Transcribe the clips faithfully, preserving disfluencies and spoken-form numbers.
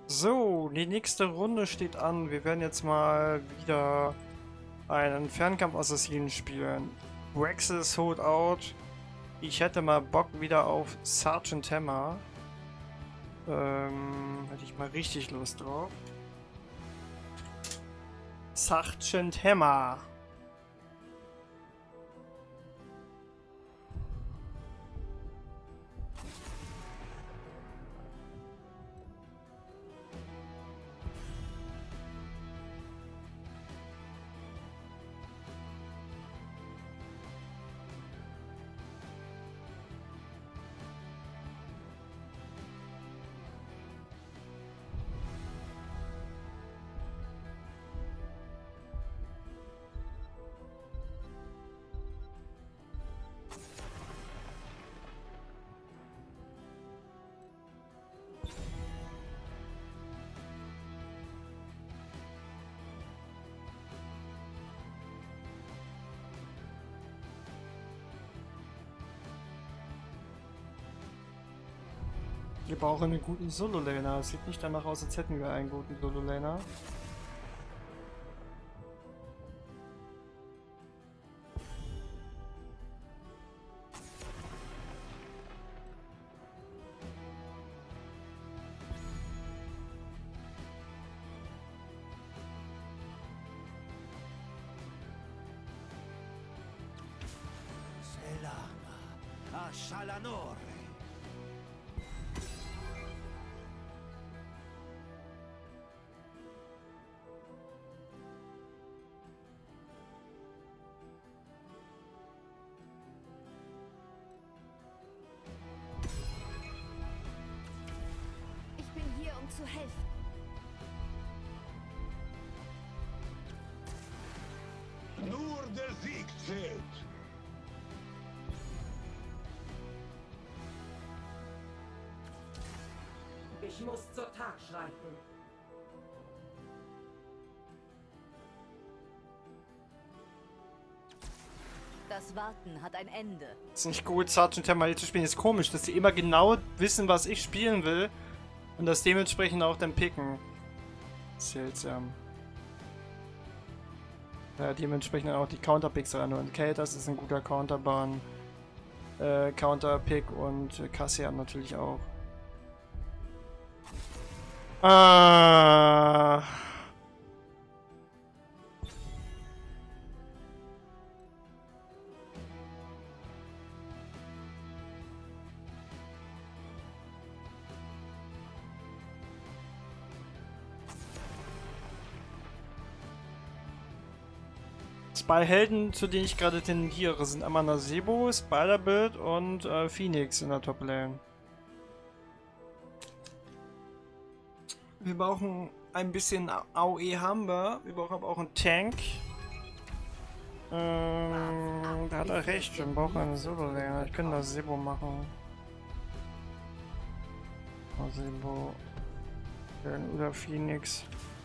So, die nächste Runde steht an. Wir werden jetzt mal wieder einen Fernkampf-Assassinen spielen. Braxis Hold Out. Ich hätte mal Bock wieder auf Sergeant Hammer. Ähm, hätte ich mal richtig Lust drauf. Sergeant Hammer. Wir brauchen einen guten Solo-Laner. Es sieht nicht danach aus, als hätten wir einen guten Solo-Laner. Selama, Ashalanore. Ich bin hier, um zu helfen. Nur der Sieg zählt. Ich muss zur Tat schreiten. Das Warten hat ein Ende. Ist nicht gut, Sergeant Hammer hier zu spielen. Ist komisch, dass sie immer genau wissen, was ich spielen will. Und das dementsprechend auch dann picken. Seltsam. Ja, dementsprechend auch die Counterpicks ran. Und okay, das ist ein guter Counterban. Äh, Counterpick und äh, Cassian natürlich auch. Ah. Zwei Helden, zu denen ich gerade tendiere, sind einmal Nasebo, Spider-Bit und äh, Phoenix in der Top-Lane. Wir brauchen ein bisschen A O E haben wir. Wir brauchen aber auch einen Tank. Ähm, da hat er recht, wir brauchen eine Solo-Lane. Ich könnte Nasebo machen. Nasebo. Oder Phoenix.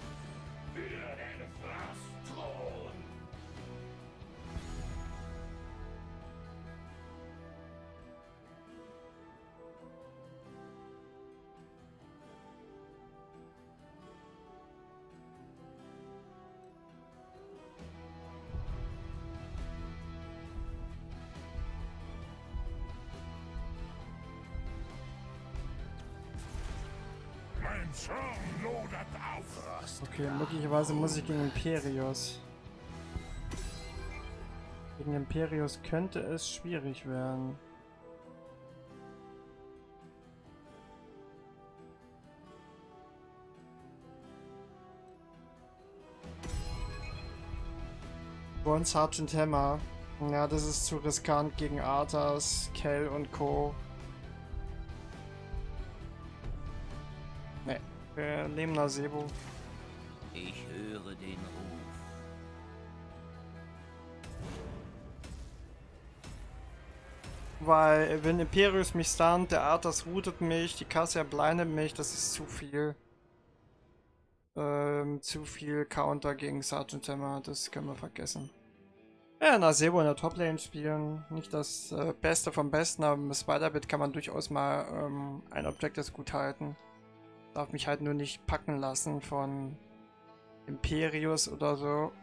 Mein Zorn lodert auf. Okay, möglicherweise muss ich gegen Imperius. Gegen Imperius könnte es schwierig werden. One Sergeant Hammer. Ja, das ist zu riskant gegen Arthas, Kell und Co. Ne, wir nehmen Nasebo. Ich höre den Ruf. Weil, wenn Imperius mich stunt, der Arthas routet mich, die Cassia blindet mich, das ist zu viel. Ähm, zu viel Counter gegen Sergeant Hammer, das können wir vergessen. Ja, Nasebo in der Toplane spielen. Nicht das äh, Beste vom Besten, aber mit Spider-Bit kann man durchaus mal ähm, ein Objectives gut halten. Darf mich halt nur nicht packen lassen von Imperius oder so.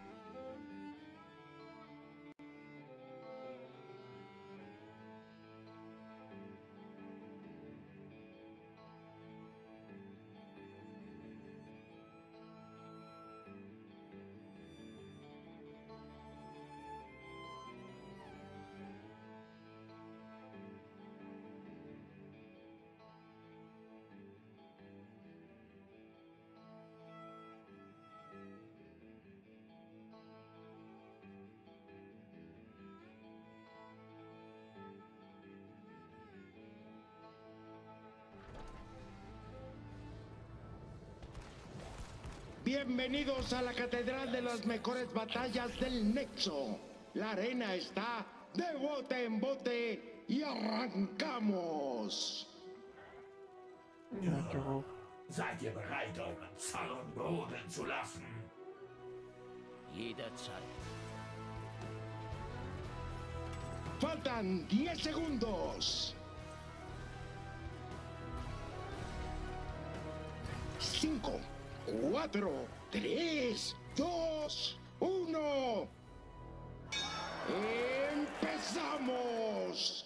Bienvenidos a la Catedral de las Mejores Batallas del Nexo. La arena está de bote en bote y arrancamos. Ja, du. Seid ihr bereit, euren Zorn brodeln zu lassen? Jederzeit. Faltan diez segundos. cinco, cuatro, tres, dos, uno. ¡Empezamos!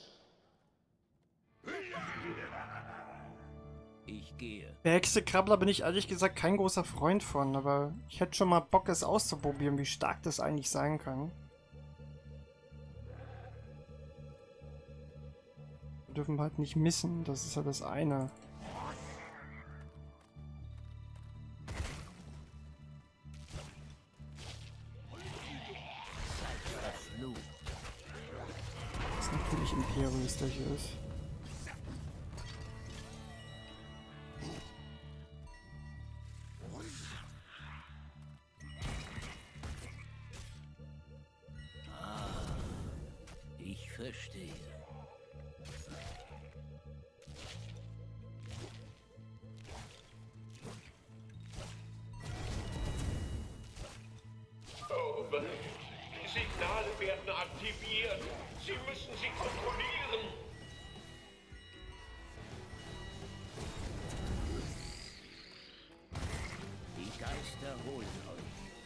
Ich gehe. Der Hexe-Krabbler bin ich ehrlich gesagt kein großer Freund von, aber ich hätte schon mal Bock, es auszuprobieren, wie stark das eigentlich sein kann. Wir dürfen halt nicht missen, das ist ja das eine. Was natürlich imperialistisch ist. Ich verstehe. Oh, die Signale werden aktiviert. Sie müssen sie kontrollieren. Die Geister holen euch.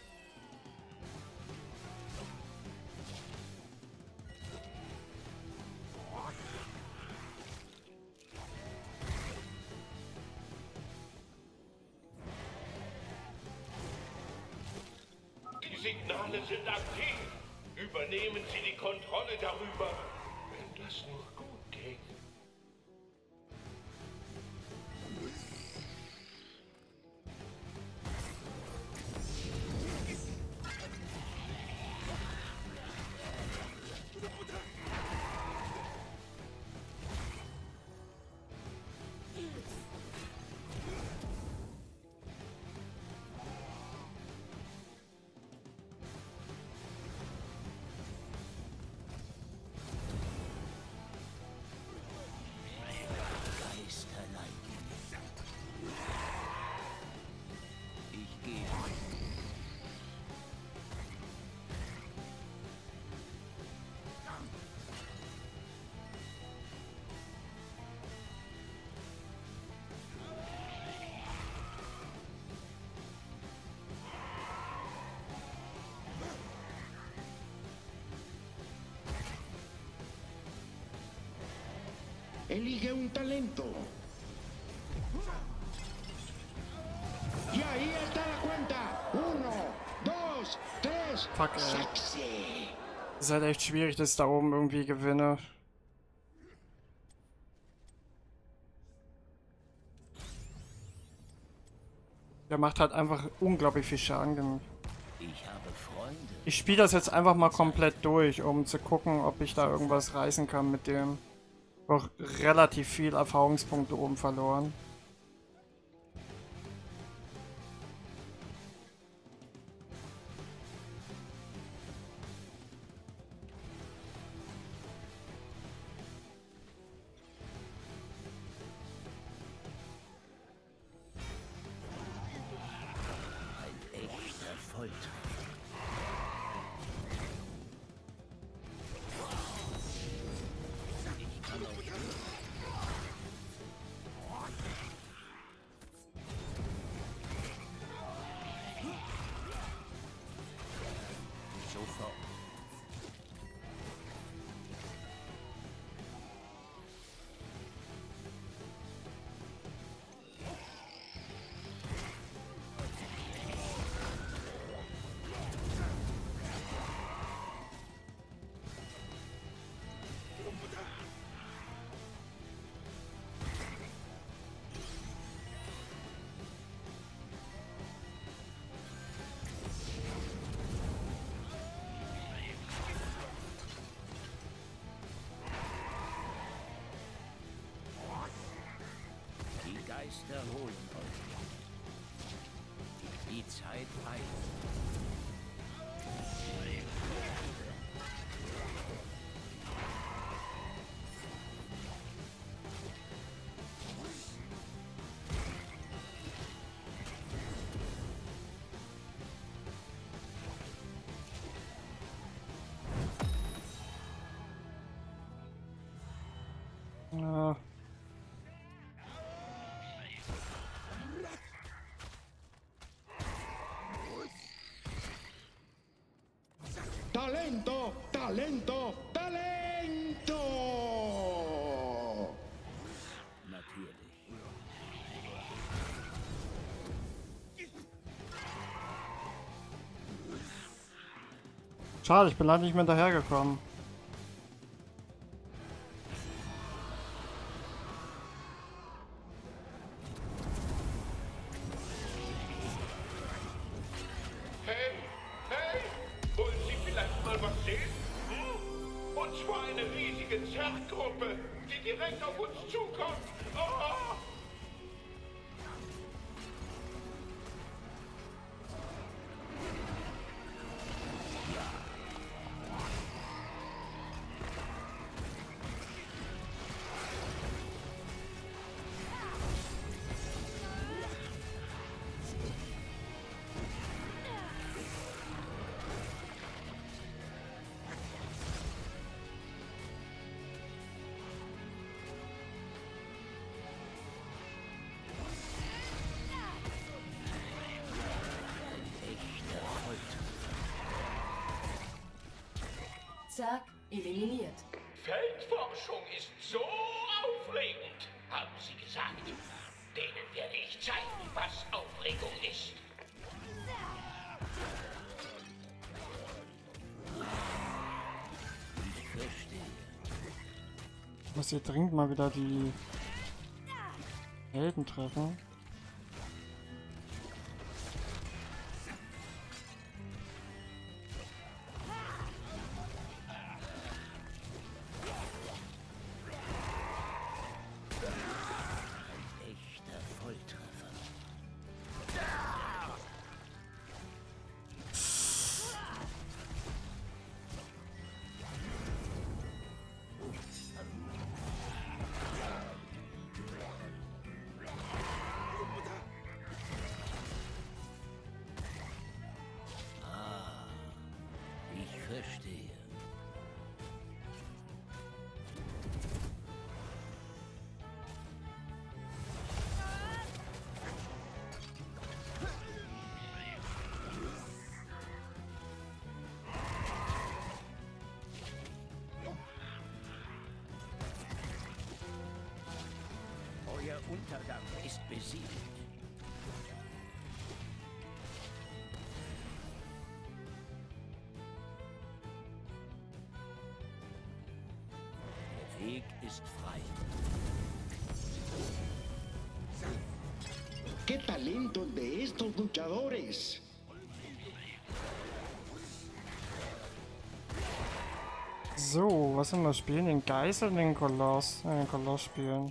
Die Signale sind aktiv. Übernehmen Sie die Kontrolle darüber. Wenn das nur gut geht. Ich gehe. Elige un talento. Y ahí está la cuenta. Uno, dos, tres. Fuck, ey. Sexy. Es ist halt echt schwierig, dass ich da oben irgendwie gewinne. Der macht halt einfach unglaublich viel Schaden. Ich habe Freunde. Ich spiele das jetzt einfach mal komplett durch, um zu gucken, ob ich da irgendwas reißen kann mit dem. Auch relativ viel Erfahrungspunkte oben verloren. Ein echter Volltreffer. Ich kann euch Geister holen euch. Die Zeit eilt. Ja. Talento, talento, talento. Natürlich. Schade, ich bin leider nicht mehr hinterhergekommen. Hey, hey, wollen Sie vielleicht mal was sehen? Hm? Und zwar eine riesige Zerggruppe, die direkt auf uns zukommt. Oh! Zack, eliminiert. Feldforschung ist so aufregend, haben Sie gesagt. Denen werde ich zeigen, was Aufregung ist. Ich verstehe. Ich muss hier dringend mal wieder die Helden treffen. Echter Volltreffer. Ah, ich verstehe. Euer Untergang ist besiegt. Der Weg ist frei. ¡Qué talento el de estos luchadores! So, was sollen wir spielen? Den Geist oder den Koloss? Äh, den Koloss spielen.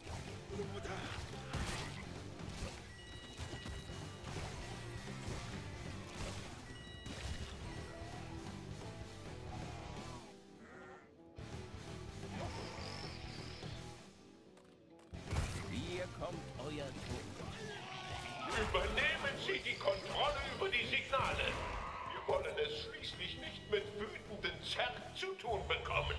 Hier kommt euer Tod. Übernehmen Sie die Kontrolle über die Signale. Wir wollen es schließlich nicht mit wütenden Zerg zu tun bekommen.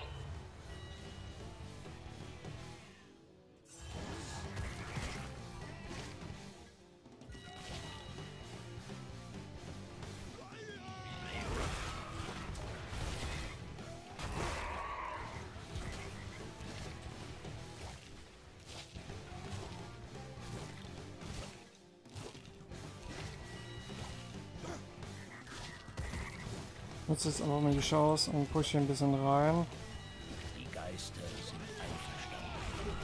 Nutze jetzt einfach mal die Chance und push hier ein bisschen rein. Die Geister sind einverstanden.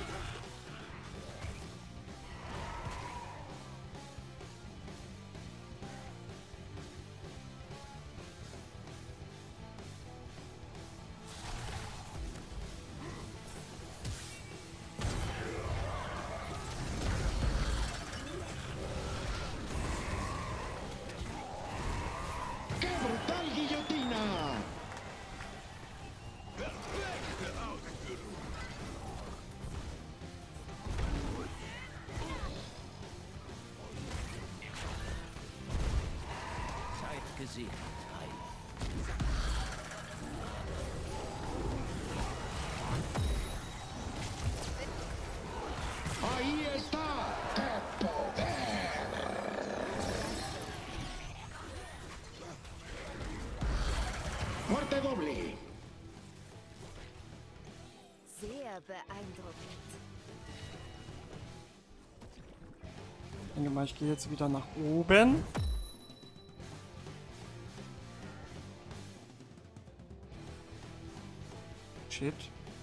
gesegnet, Heiler. Ahí está. ¡Qué poder! Muerte doble. Sehr beeindruckend. Ich denke mal, ich gehe jetzt wieder nach oben. Shit.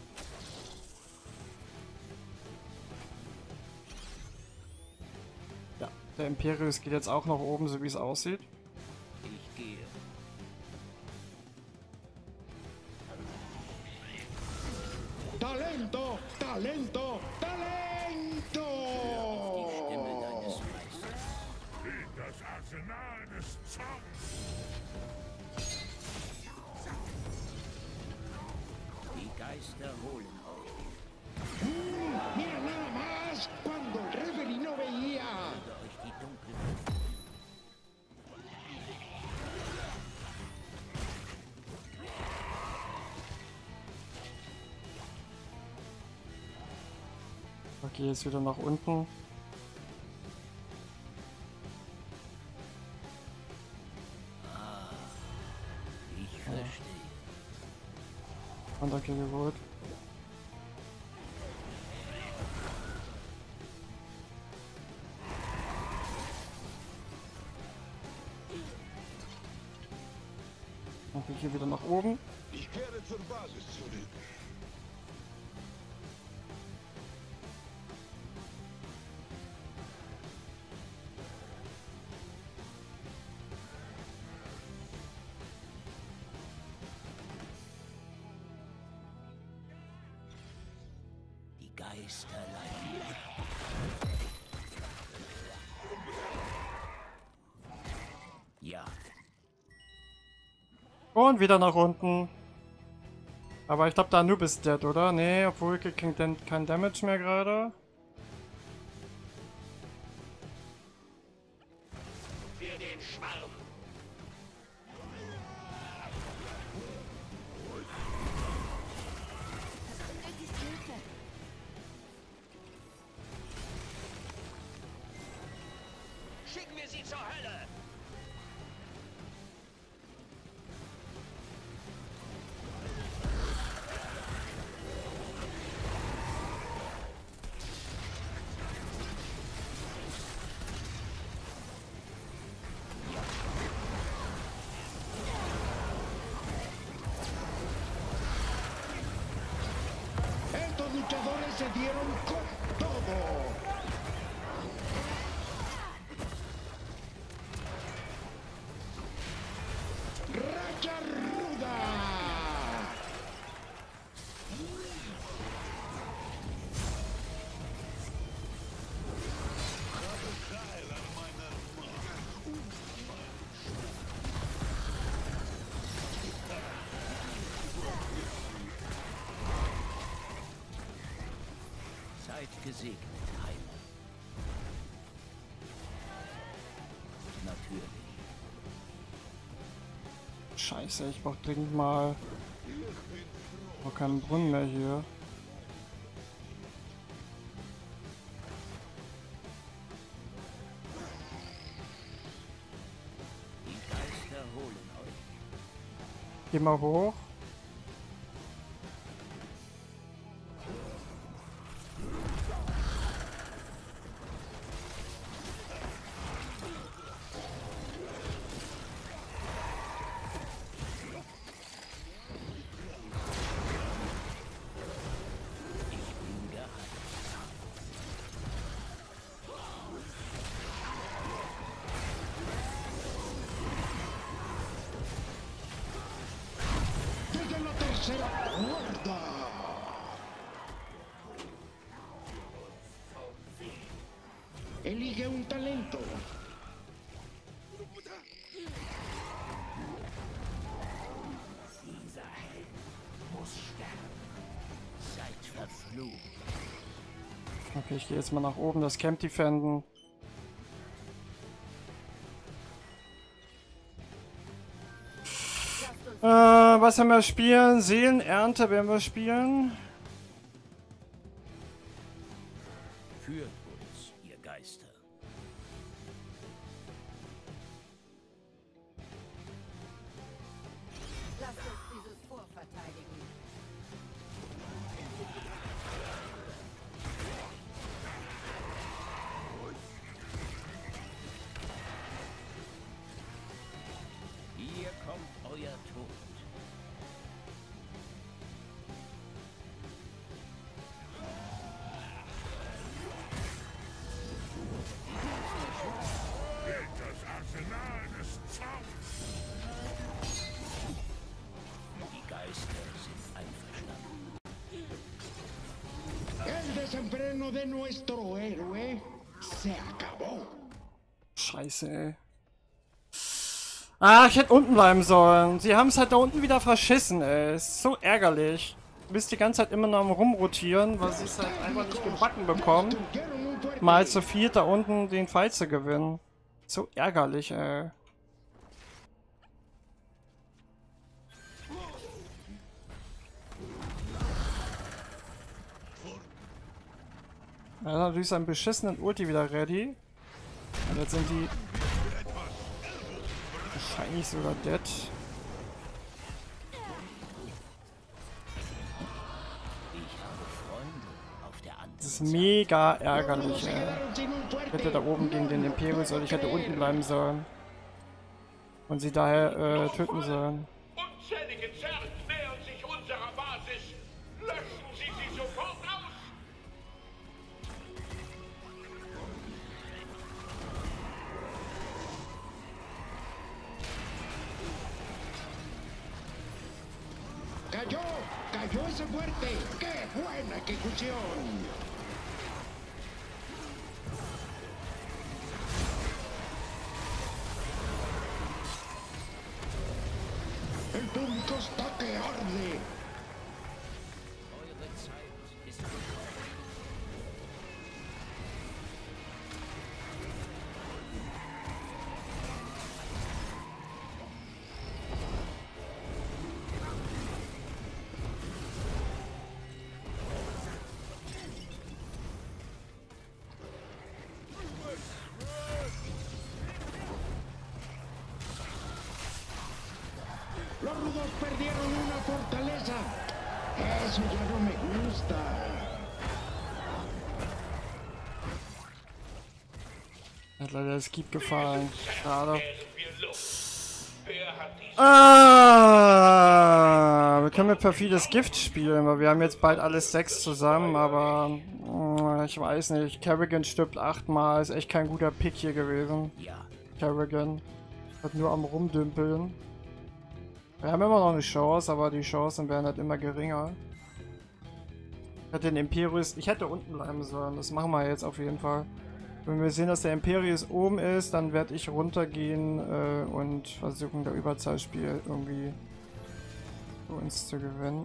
Ja, der Imperius geht jetzt auch nach oben, so wie es aussieht. Ich gehe. Talento, talento, talento. Die Stimme deines Meisters. Das Arsenal des Zorns. Die Geister holen euch. Mira nada más cuando el referee no veía. Über euch die dunkle Okay, jetzt wieder nach unten. Ich verstehe. Und okay, geholt. Okay, hier wieder nach oben. Ich kehre zur Basis zurück. Die Geister leiden. Ja. Und wieder nach unten. Aber ich glaube, da Anubis ist dead, oder? Nee, obwohl ich krieg kein, kein Damage mehr gerade. Für den Schwarm. Benötigst Hilfe. Schicken wir sie zur Hölle! Estos luchadores se dieron con todo. Racha ruda. Seid gesegnet, Heiler. Natürlich. Scheiße, ich brauch dringend mal. Ich brauch keinen Brunnen mehr hier. Die Geister holen euch. Geh mal hoch. Desde la tercera cuerda. Elige un talento. Seid verflucht. Okay, ich gehe jetzt mal nach oben, das Camp defenden. Äh, was werden wir spielen? Seelenernte werden wir spielen. Führt uns, ihr Geister. Lasst uns dieses Fort verteidigen. Hier kommt euer Tod. Die Geister sind einverstanden. El desenfreno de nuestro héroe se acabó. Scheiße, ey. Ah, ich hätte unten bleiben sollen. Sie haben es halt da unten wieder verschissen, ey. Ist so ärgerlich. Du bist die ganze Zeit immer noch am Rumrotieren, weil sie es halt einfach nicht gebacken bekommen, Destruyeron un fuerte. mal zu viert da unten den Fight zu gewinnen. So ärgerlich, ey. Er hat natürlich seinen beschissenen Ulti wieder ready. Und jetzt sind die wahrscheinlich sogar dead. Ich habe Freunde auf der anderen Das ist mega ärgerlich, Se ey. quedaron sin un Ich hätte fuerte. da oben gegen den Imperius oder ich hätte unten bleiben sollen. Und sie daher äh, töten sollen. Unzählige Zerg nähern sich unserer Basis. Löschen Sie sie sofort aus! Cayó, cayó ese fuerte. ¡Qué buena ejecución! El público está que arde. Eure Zeit ist gekommen. Los rudos perdieron una fortaleza. Eso ya no me gusta. Hat leider das Keep gefallen. Schade. Wären wir los. Wer hat dies? Ah, wir können mit perfides Gift spielen, weil wir haben jetzt bald alle sechs zusammen, aber mm, ich weiß nicht. Kerrigan stirbt achtmal, ist echt kein guter Pick hier gewesen. Ja, Kerrigan hat nur am Rumdümpeln. Wir haben immer noch eine Chance, aber die Chancen werden halt immer geringer. Ich hätte den Imperius, ich hätte unten bleiben sollen, das machen wir jetzt auf jeden Fall. Wenn wir sehen, dass der Imperius oben ist, dann werde ich runtergehen äh, und versuchen, der Überzahlspiel irgendwie für uns zu gewinnen.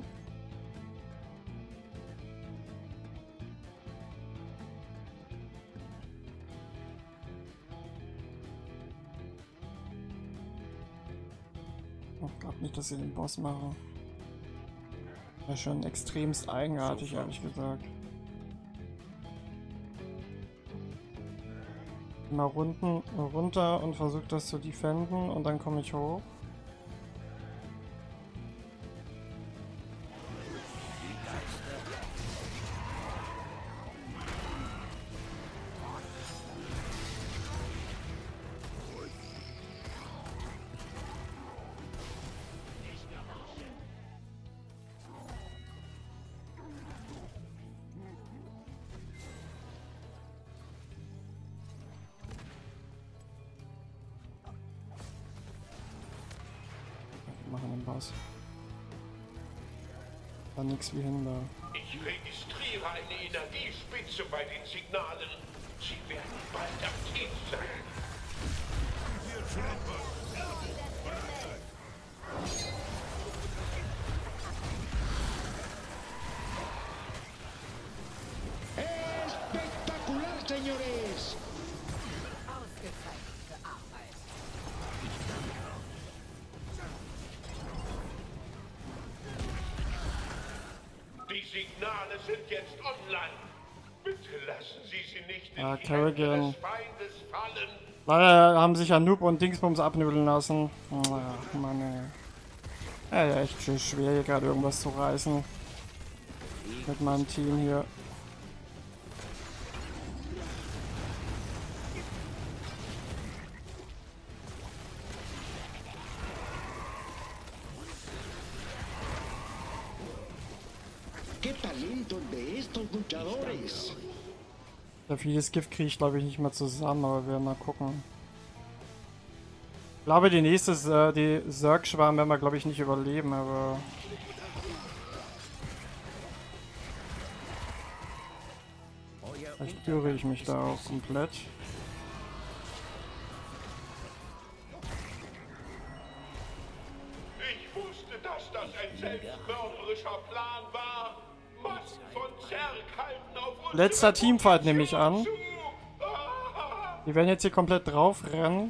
Ich glaube nicht, dass sie den Boss machen. Wäre schon extremst eigenartig, ehrlich gesagt. Mal runten, runter und versuche das zu defenden und dann komme ich hoch. Machen den Boss. War nix wie hin da. Ich registriere eine Energiespitze bei den Signalen. Sie werden bald aktiv sein. Espectacular, señores. Ausgezeichnete Arbeit. Signale sind jetzt online. Bitte lassen Sie sie nicht in Ja, die Hände Kerrigan. des Feindes fallen. Leider haben sich ja Noob und Dingsbums abnüdeln lassen. Ach, Mann, ey. Ja, ja, echt schwer hier gerade irgendwas zu reißen. Mit meinem Team hier. ¡Qué talento de estos luchadores! Ja, vieles Gift kriege ich glaube ich nicht mehr zusammen, aber wir werden mal gucken. Ich glaube, die nächste, äh, die Zerg-Schwarm werden wir glaube ich nicht überleben, aber... Vielleicht irre ich mich da auch komplett. Ich wusste, dass das ein selbstmörderischer Plan war. Massen von Zerg halten auf uns. Letzter Teamfight nehme ich an. zu. Ah! Die werden jetzt hier komplett drauf rennen.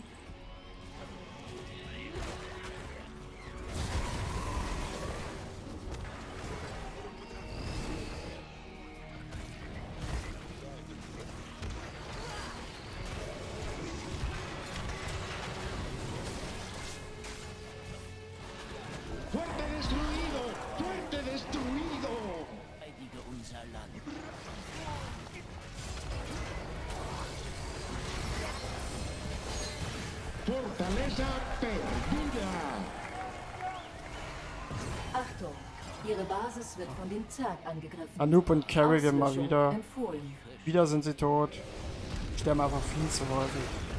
¡Fuerte destruido! ¡Fuerte destruido! Verteidige unser Land. Fortaleza perdida. Achtung, Ihre Basis wird von den Zerg angegriffen. Anoop und Kerrigan mal Auslöschung wieder. empfohlen. Wieder sind sie tot. Sterben einfach viel zu häufig.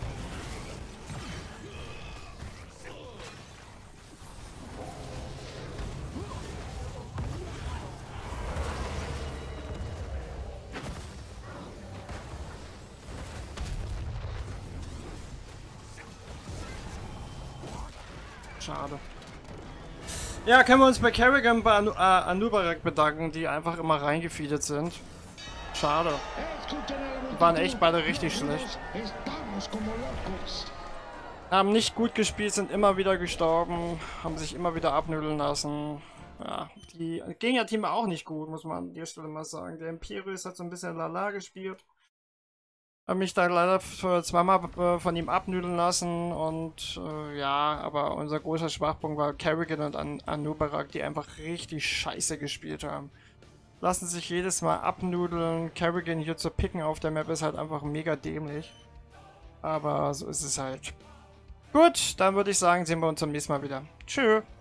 Schade. Ja, können wir uns bei Kerrigan bei Anu äh, Anubarak bedanken, die einfach immer reingefeedet sind. Schade. Escuchen a la multitud. Waren echt beide richtig schlecht. Estamos como locos. Haben nicht gut gespielt, sind immer wieder gestorben, haben sich immer wieder abnüdeln lassen. Ja, die Gegnerteam war auch nicht gut, muss man an der Stelle mal sagen. Der Imperius hat so ein bisschen lala gespielt. Hab mich da leider für zweimal äh, von ihm abnüdeln lassen und äh, ja, aber unser großer Schwachpunkt war Kerrigan und An Anubarak, die einfach richtig scheiße gespielt haben. Lassen sich jedes Mal abnudeln. Kerrigan hier zu picken auf der Map ist halt einfach mega dämlich. Aber so ist es halt. Gut, dann würde ich sagen, sehen wir uns zum nächsten Mal wieder. Tschö.